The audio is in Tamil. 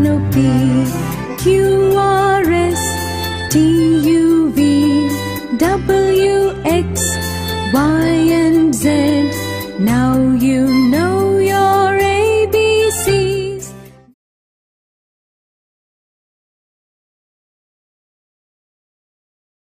P, Q, R, S, T, U, V, W, X, Y, and Z. Now you